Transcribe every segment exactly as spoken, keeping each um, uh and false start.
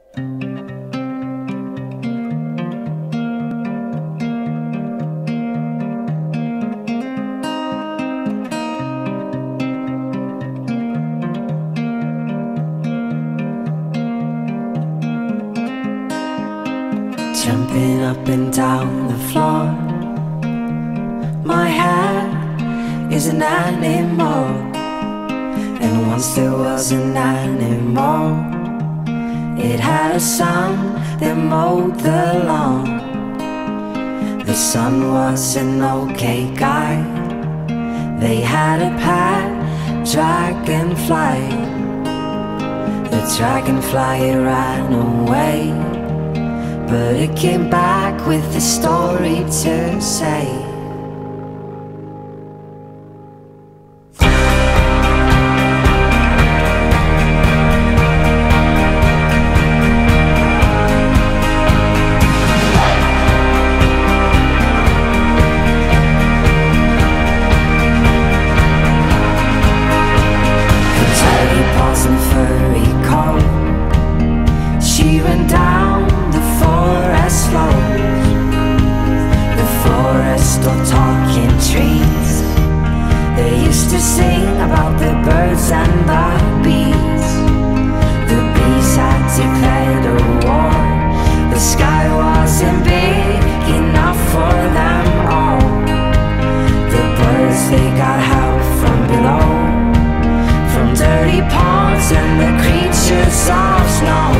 Jumping up and down the floor, my hair is an animal, and once there was an animal. It had a son that mowed the lawn. The son was an okay guy. They had a pet dragonfly. The dragonfly ran away, but it came back with a story to say. The tiny paws and furry coat, she ran down the forest flows, the forest of talking trees. They used to sing about the birds and the bees. The bees had declared a war. The sky wasn't big enough for them all. The birds, they got help from below, from dirty ponds and the creatures of snow.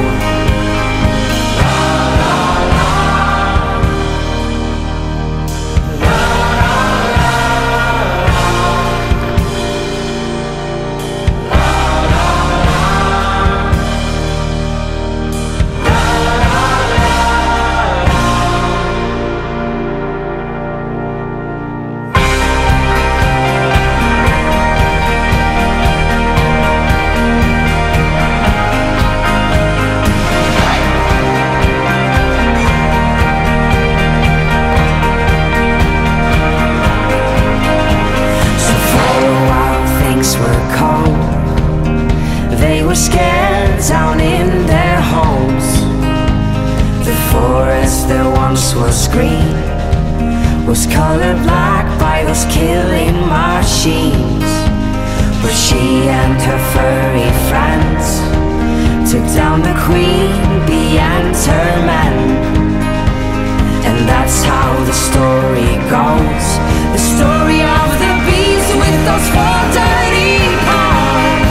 They were scared down in their homes. The forest that once was green was colored black by those killing machines. But she and her furry friends took down the queen bee and her men. And that's how the story goes, the story of the bees with those four dirty paws.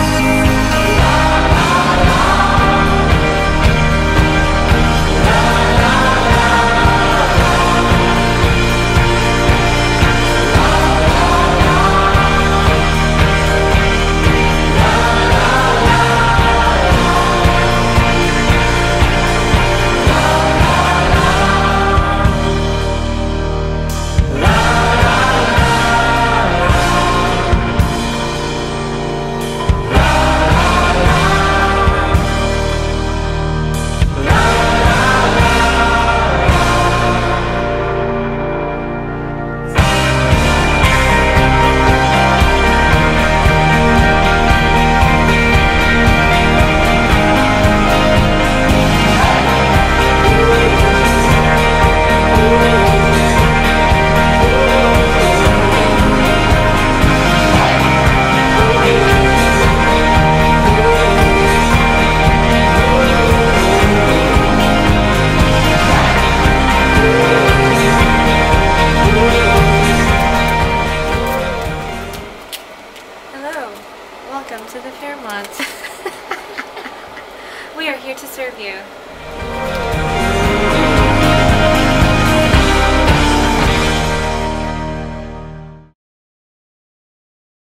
Welcome to the Fairmont. We are here to serve you.